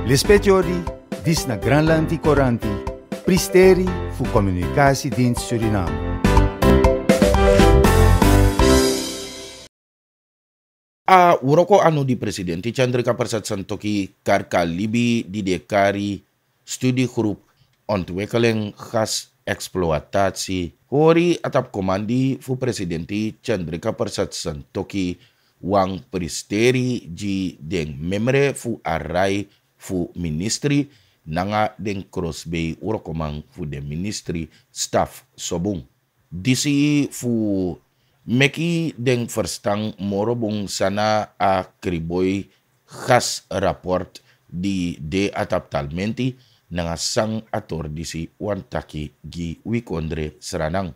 L'espetiori, dis na Granlandi Coranti, pristeri fu Communicatiedienst Suriname. A uroko anu di presidenti Chandrika Persat Santokhi karka libi di dekari studiegroep ontwikkeling gasexploitatie hori atap komandi fu presidenti Chandrika Persat Santokhi wang pristeri ji deng memre fu arai fu ministri nanga deng crossbay urokomang fu de ministri staff sobung. Disi fu meki deng verstang morobong sana a kriboy gas rapport di de atap talmenti nanga sang ator disi wantaki gi wikondre seranang.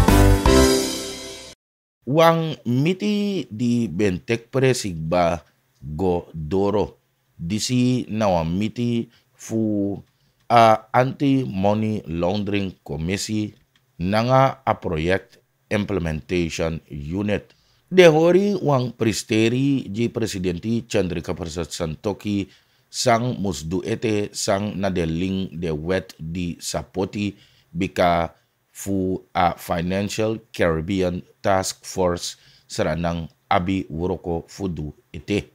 Wang miti di bentek presigba go doro disi nawa miti fu a anti-money laundering commissie nanga a project implementation unit. De hori wang pristeri ji presidenti Chandrika Persat Santokhi sang musdu ete sang nadeling de wet di sapoti bika fu a Financial Caribbean Task Force seranang abi wuroko fudu ete.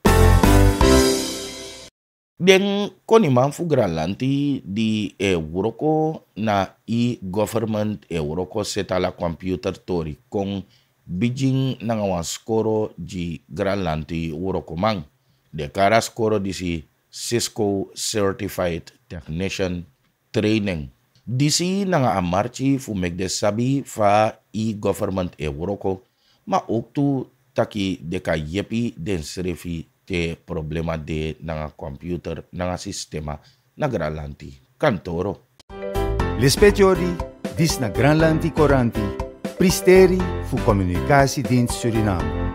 Den konimang fu Granlandi di wuroko na e-government wuroko setala computer tori kong bijing nangawan skoro ji Granlandi wuroko mang. De kara skoro disi Cisco Certified Technician Training. Disi nanga amarchi fu megde sabi fa e-government wuroko ma oktu taki deka yepi den srefi te problema de nanga computer nanga sistema na Granlandi kantoro. L'espetiori, dis na Granlandi Coranti, pristeri fu Communicatiedienst Suriname.